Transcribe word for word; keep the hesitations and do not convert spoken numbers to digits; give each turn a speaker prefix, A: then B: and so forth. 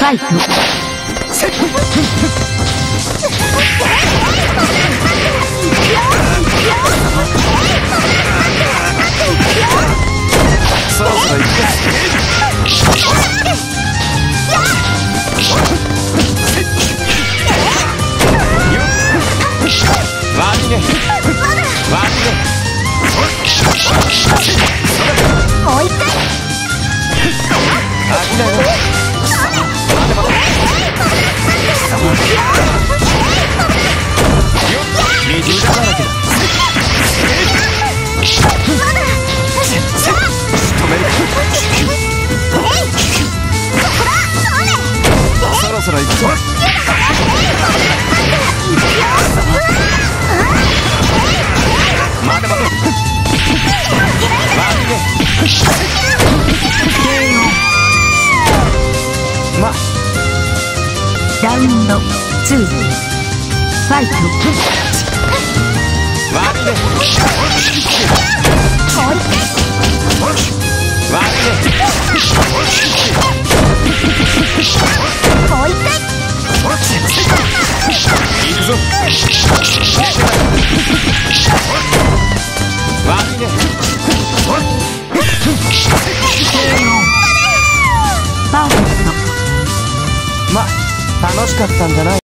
A: ァイト。
B: そろそろ行くか。悪いね悪いね。
C: もう一回。
B: 飽きないな。水だらけだ。止める。そろそろ行くぞ。待て待て。悪いね。ま
A: ラウンドツーファイト。
B: 悪いね。悪いね。
C: もう一回。
B: 行くぞ。悪いね。
A: パーフェクト。
B: ま楽しかったんじゃない。